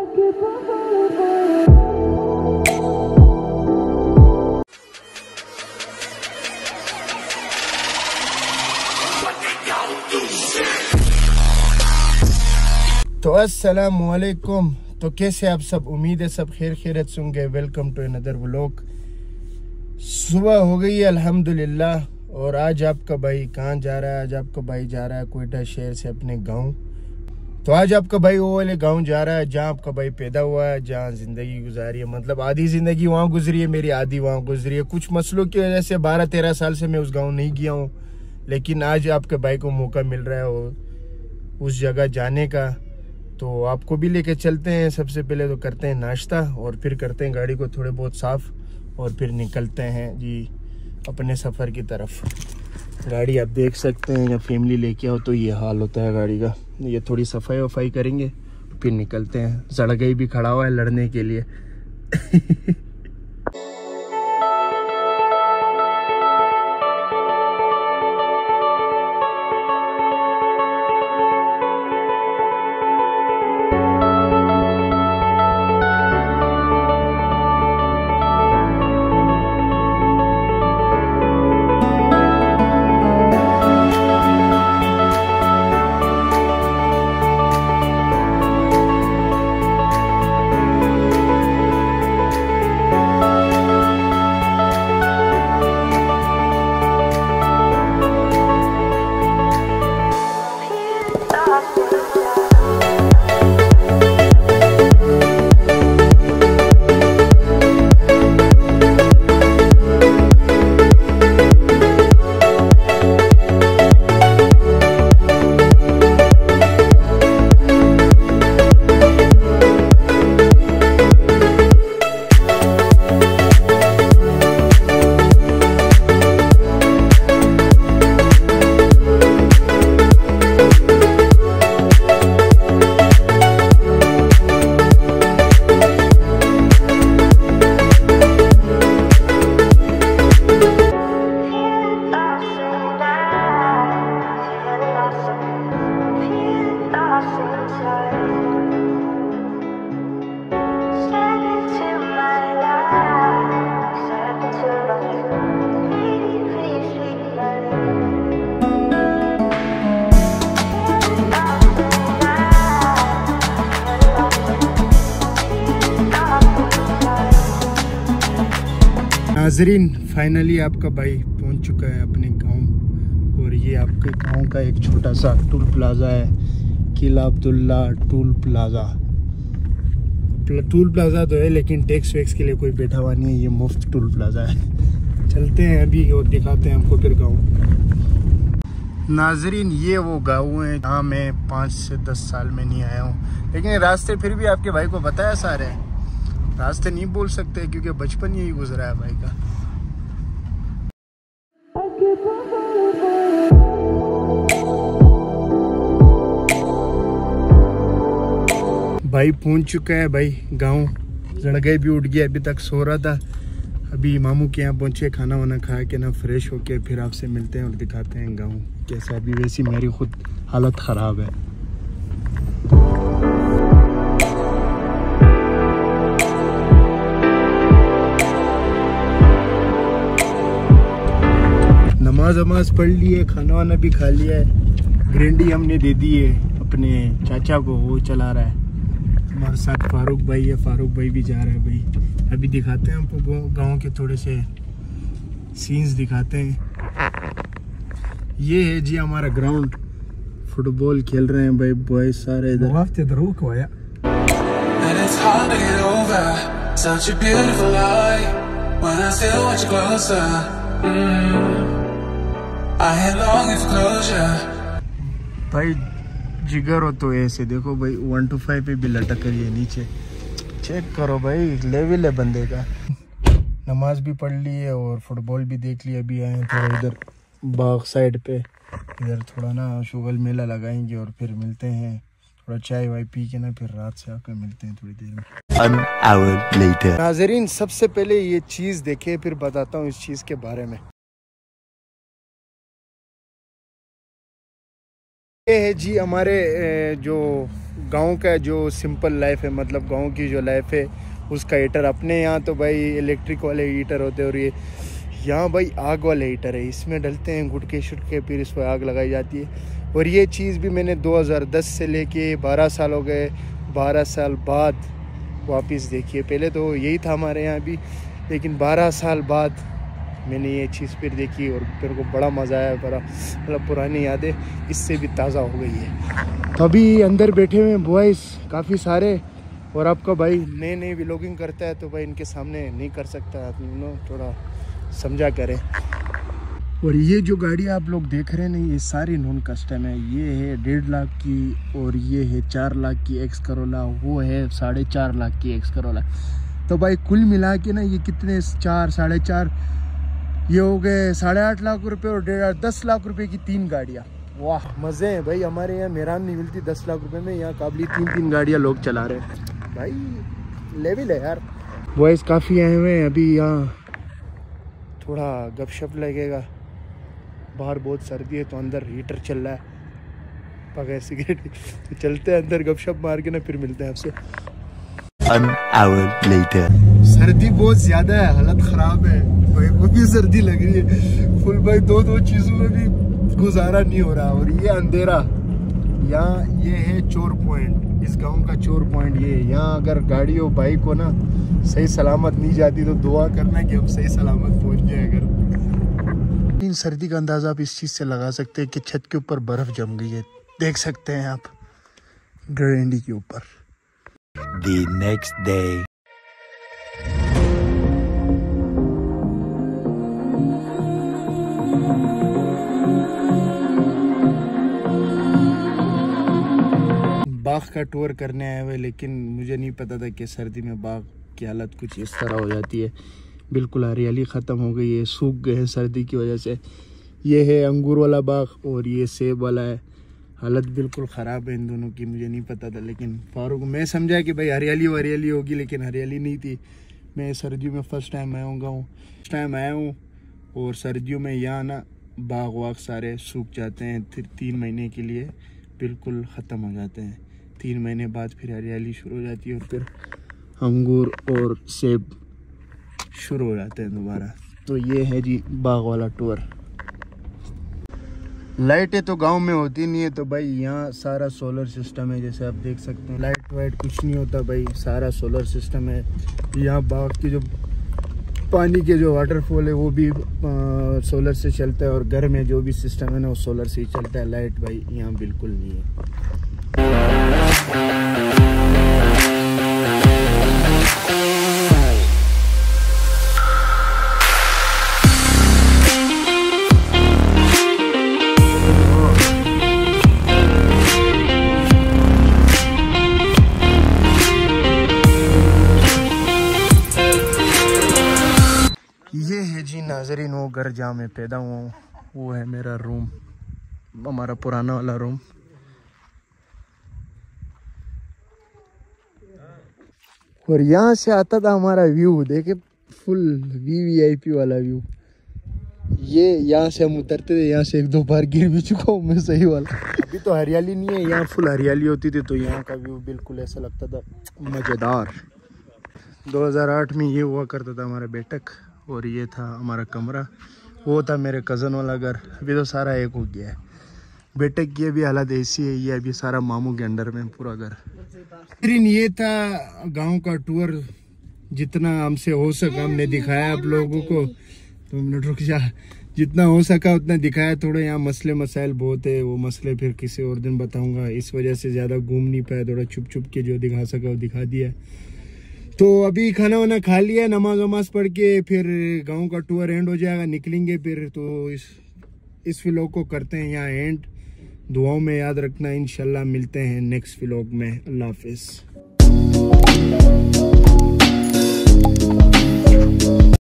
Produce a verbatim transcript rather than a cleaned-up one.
तो अस्सलामुअलैकुम। तो कैसे आप सब, उम्मीद है सब खैर खैरियत से होंगे। Welcome to another vlog. सुबह हो गई है अल्हम्दुलिल्लाह। और आज आपका भाई कहाँ जा रहा है? आज आपका भाई जा रहा है कोयटा शहर से अपने गांव। तो आज आपका भाई वो वाले गांव जा रहा है जहाँ आपका भाई पैदा हुआ है, जहाँ ज़िंदगी गुजारी है। मतलब आधी ज़िंदगी वहाँ गुजरी है, मेरी आधी वहाँ गुजरी है। कुछ मसलों की वजह से बारह तेरह साल से मैं उस गाँव नहीं गया हूँ, लेकिन आज आपके भाई को मौका मिल रहा है उस जगह जाने का। तो आपको भी लेके चलते हैं। सबसे पहले तो करते हैं नाश्ता और फिर करते हैं गाड़ी को थोड़े बहुत साफ़ और फिर निकलते हैं जी अपने सफ़र की तरफ। गाड़ी आप देख सकते हैं, या फैमिली लेके आओ तो ये हाल होता है गाड़ी का। ये थोड़ी सफाई वफाई करेंगे फिर निकलते हैं। सड़गई भी खड़ा हुआ है लड़ने के लिए। नाजरीन, फाइनली आपका भाई पहुंच चुका है अपने गांव। और ये आपके गांव का एक छोटा सा टूल प्लाजा है, Killa Abdullah toll plaza. Toll plaza तो है लेकिन टैक्स वैक्स के लिए कोई बैठा हुआ नहीं है, ये मुफ्त टूल प्लाजा है। चलते हैं अभी और दिखाते हैं आपको फिर गाँव। नाजरीन, ये वो गाँव है जहाँ मैं पाँच से दस साल में नहीं आया हूँ, लेकिन रास्ते फिर भी आपके भाई को बताया सारे। रास्ते नहीं बोल सकते क्योंकि बचपन यही गुजरा है भाई का। भाई पहुंच चुका है भाई गांव। लड़का भी उठ गया, अभी तक सो रहा था। अभी मामू के यहाँ पहुंचे, खाना वाना खा के ना फ्रेश होके फिर आपसे मिलते हैं और दिखाते हैं गांव कैसा। अभी वैसी मेरी खुद हालत ख़राब है। नमाज वमाज पढ़ ली है, खाना वाना भी खा लिया है। ग्रेंडी हमने दे दी है अपने चाचा को, वो चला रहा है। हमारे साथ फारूक भाई है, फारूक भाई भी जा रहा है भाई। अभी दिखाते हैं आपको गांव के थोड़े से सीन्स दिखाते हैं। ये है जी हमारा ग्राउंड, फुटबॉल खेल रहे हैं भाई बॉयज सारे इधर। भाई जिगर हो तो ऐसे देखो भाई, वन टू फाइव पे भी लटक रही है नीचे। चेक करो भाई, लेवल है बंदे का। नमाज भी पढ़ ली है और फुटबॉल भी देख लिया। अभी आए थोड़ा इधर बाग साइड पे, इधर थोड़ा ना शुगल मेला लगाएंगे और फिर मिलते हैं। थोड़ा चाय वाय पी के ना फिर रात से आकर मिलते हैं थोड़ी देर में। An hour later. नाजरीन, सबसे पहले ये चीज़ देखे फिर बताता हूँ इस चीज़ के बारे में। ये है जी हमारे जो गांव का जो सिंपल लाइफ है, मतलब गांव की जो लाइफ है उसका हीटर। अपने यहाँ तो भाई इलेक्ट्रिक वाले हीटर होते हैं और ये यहाँ भाई आग वाले हीटर है। इसमें डलते हैं गुटके शुटके, फिर इस पर आग लगाई जाती है। और ये चीज़ भी मैंने दो हज़ार दस से लेके बारह साल हो गए, बारह साल बाद वापस देखी है। पहले तो यही था हमारे यहाँ भी, लेकिन बारह साल बाद मैंने ये चीज़ फिर देखी और मेरे को बड़ा मज़ा आया। बड़ा मतलब पुरानी यादें इससे भी ताज़ा हो गई है। तो अभी अंदर बैठे हुए हैं बॉयज़ काफ़ी सारे, और आपका भाई नए नए व्लॉगिंग करता है तो भाई इनके सामने नहीं कर सकता, आप नो थोड़ा समझा करें। और ये जो गाड़ी आप लोग देख रहे हैं ना, ये सारी नॉन कस्टम है। ये है डेढ़ लाख की और ये है चार लाख की एक्स करोला, वो है साढ़े चार लाख की एक्स करोला। तो भाई कुल मिला के ना ये कितने, चार साढ़े चार, ये हो गए साढ़े आठ लाख रुपए और डेढ़ दस लाख रुपए की तीन गाड़ियाँ। वाह मज़े हैं भाई। हमारे यहाँ मेहरान नहीं मिलती दस लाख रुपए में, यहाँ काबली तीन तीन गाड़ियाँ लोग चला रहे हैं भाई। लेवल है यार। बॉयज़ काफ़ी आए हुए हैं अभी, यहाँ थोड़ा गपशप लगेगा। बाहर बहुत सर्दी है तो अंदर हीटर चल रहा है, पकाए सिगरेट। तो चलते हैं अंदर गपशप मार के ना, फिर मिलते हैं आपसे। An hour later. सर्दी बहुत ज़्यादा है, हालत ख़राब है भाई, वो भी सर्दी लग रही है फुल भाई। दो दो चीज़ों में भी गुजारा नहीं हो रहा। और ये अंधेरा, यहाँ ये है चोर पॉइंट, इस गांव का चोर पॉइंट ये। यहाँ अगर गाड़ी हो बाइक हो ना सही सलामत नहीं जाती तो दुआ करना कि हम सही सलामत पहुँच जाए। अगर इन सर्दी का अंदाज़ा आप इस चीज़ से लगा सकते हैं कि छत के ऊपर बर्फ़ जम गई है, देख सकते हैं आप डरेंडी के ऊपर। The next day. बाग का टूर करने आए हुए, लेकिन मुझे नहीं पता था कि सर्दी में बाग की हालत कुछ इस तरह हो जाती है। बिल्कुल हरियाली ख़त्म हो गई है, सूख गए हैं सर्दी की वजह से। ये है अंगूर वाला बाग और ये सेब वाला है। हालत बिल्कुल ख़राब है इन दोनों की, मुझे नहीं पता था। लेकिन फारूक, मैं समझा कि भाई हरियाली हरियाली होगी, लेकिन हरियाली नहीं थी। मैं सर्दियों में फ़र्स्ट टाइम आया हूँ, फर्स्ट टाइम आया हूँ। और सर्दियों में यहाँ ना बाग वाग सारे सूख जाते हैं, फिर तीन महीने के लिए बिल्कुल ख़त्म हो जाते हैं। तीन महीने बाद फिर हरियाली शुरू हो जाती है और फिर अंगूर और सेब शुरू हो जाते हैं दोबारा। तो ये है जी बाग वाला टूर। लाइटें तो गांव में होती नहीं है, तो भाई यहाँ सारा सोलर सिस्टम है। जैसे आप देख सकते हैं, लाइट वाइट कुछ नहीं होता भाई, सारा सोलर सिस्टम है। यहाँ बाग की जो पानी के जो वाटरफॉल है वो भी आ, सोलर से चलता है, और घर में जो भी सिस्टम है ना वो सोलर से ही चलता है। लाइट भाई यहाँ बिल्कुल नहीं है। ये है जी नाजरीन वो घर जहाँ मैं पैदा हुआ हूँ, वो है मेरा रूम, हमारा पुराना वाला रूम। और यहाँ से आता था हमारा व्यू, देखे full V V I P वाला व्यू। ये यहाँ से हम उतरते थे, यहाँ से एक दो बार गिर भी चुका हूँ मैं, सही वाला। अभी तो हरियाली नहीं है, यहाँ फुल हरियाली होती थी तो यहाँ का व्यू बिल्कुल ऐसा लगता था मज़ेदार। दो हज़ार आठ में ये हुआ करता था हमारा बैठक, और ये था हमारा कमरा, वो था मेरे कज़न वाला घर। अभी तो सारा एक हो गया है। बैठक की भी हालत ऐसी है, ये अभी सारा मामू के अंडर में पूरा घर। लेकिन ये था गांव का टूर, जितना हमसे हो सका हमने दिखाया आप लोगों को। तो मिनट रुक जा, जितना हो सका उतना दिखाया। थोड़े यहाँ मसले मसाइल बहुत है, वो मसले फिर किसी और दिन बताऊंगा। इस वजह से ज़्यादा घूम नहीं पाया, थोड़ा छुप छुप के जो दिखा सका वो दिखा दिया। तो अभी खाना वाना खा लिया, नमाज वमाज पढ़ के फिर गांव का टूर एंड हो जाएगा, निकलेंगे फिर। तो इस इस व्लॉग को करते हैं यहाँ एंड। दुआओं में याद रखना, इंशाल्लाह मिलते हैं नेक्स्ट व्लॉग में। अल्लाह हाफिज़।